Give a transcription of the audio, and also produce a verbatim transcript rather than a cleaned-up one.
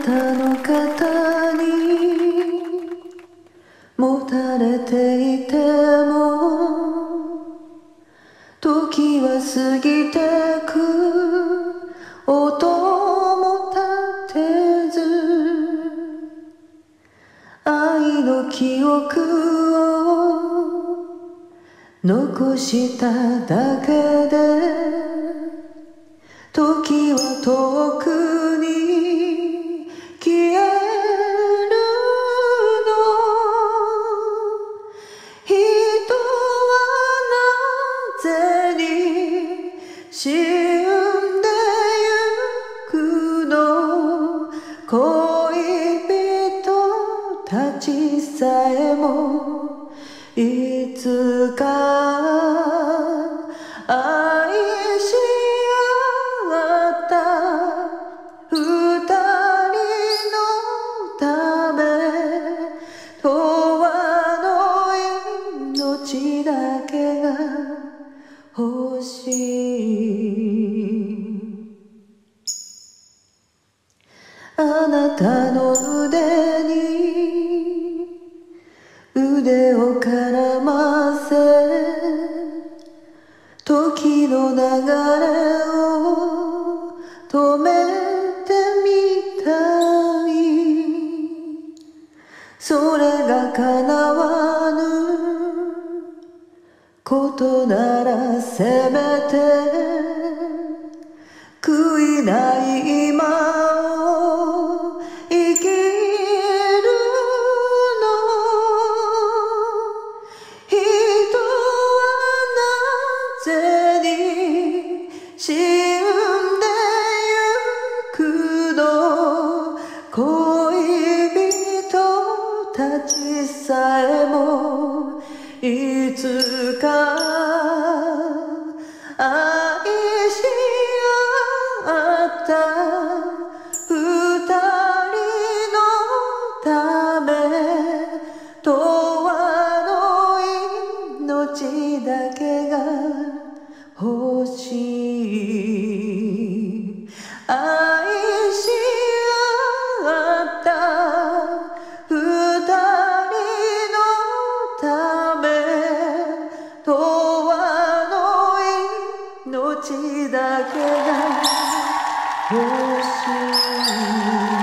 たの肩にもたれていても時は過ぎてく音も立てず愛の記憶を残しただけで時は遠くに消えるの人はなぜに死んでゆくの恋人たちさえもいつか愛し合った二人のため永遠の命だけが欲しいあなたの腕に腕を絡ませ時の流れを止めてみたいそれが叶わぬことならせめて悔いない今を生きるの人はなぜに死んでゆくの恋人たちさえもいつか愛し合った二人のため永遠の命だけが欲しい愛し合った二人のため永遠の命だけが欲しい